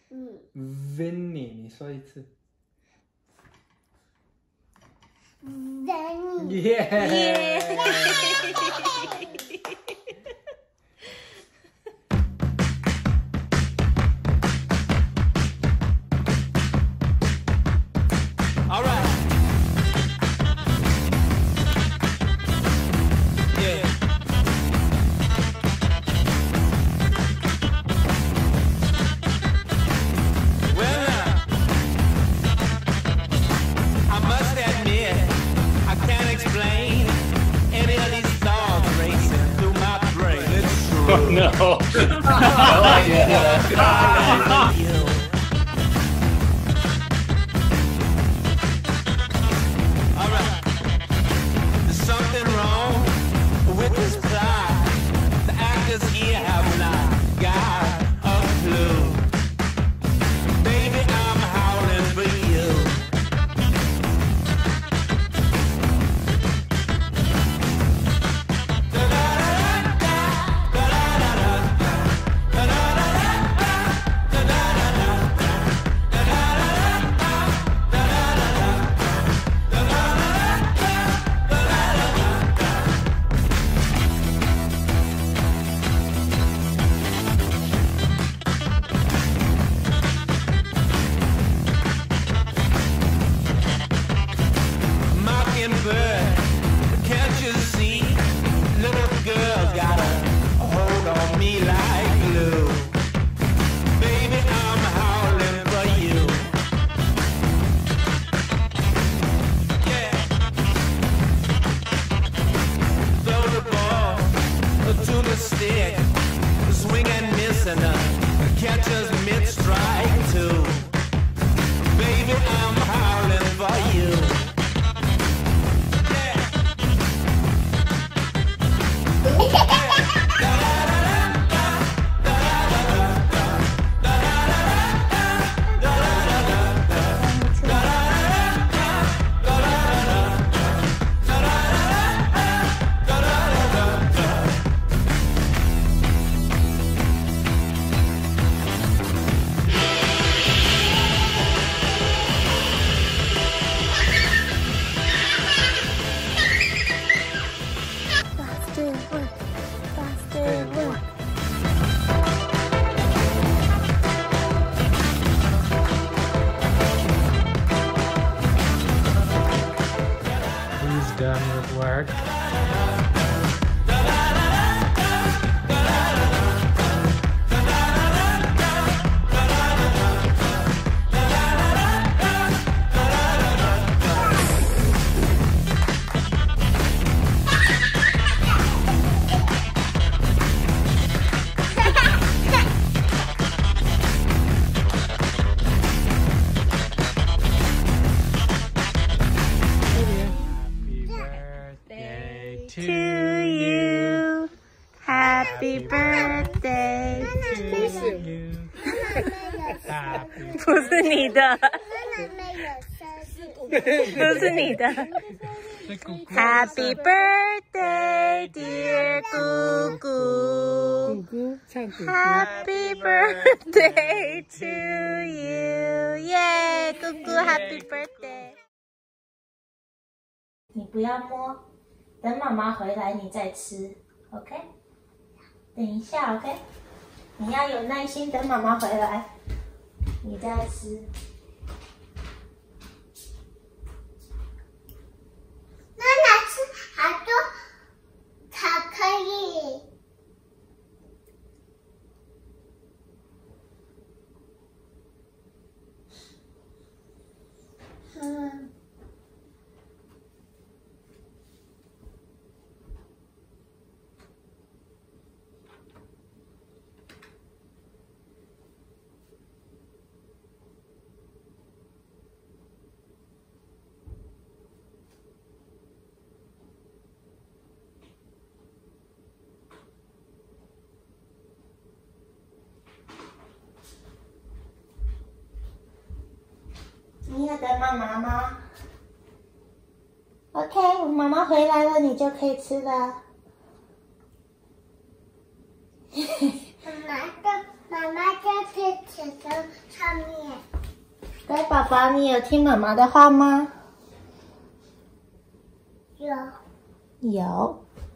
Vinny， 你说一次。 Vinny。 耶！ Oh no. I like it. Alright. There's something wrong with this plot. The actors here have not got a clue. Baby, I'm howling for you. Can't you see? Little girl got a hold on me like glue. Baby, I'm howling for you. Yeah. Throw the ball to the stick. Swing and miss and catch us mid-strike too. Baby, I'm howling for you. He's done with work. To you, happy birthday to you. 不是你的，不是你的。Happy birthday, dear 姑姑。姑姑唱姑姑。Happy birthday to you, 耶，姑姑 Happy birthday。你不要摸。 等妈妈回来，你再吃 ，OK？ 等一下 ，OK？ 你要有耐心，等妈妈回来，你再吃。妈妈吃好多巧克力。你要等妈妈吗 ？OK， 我妈妈回来了，你就可以吃了。妈妈就是吃的超乖宝宝，你有听妈妈的话吗？有。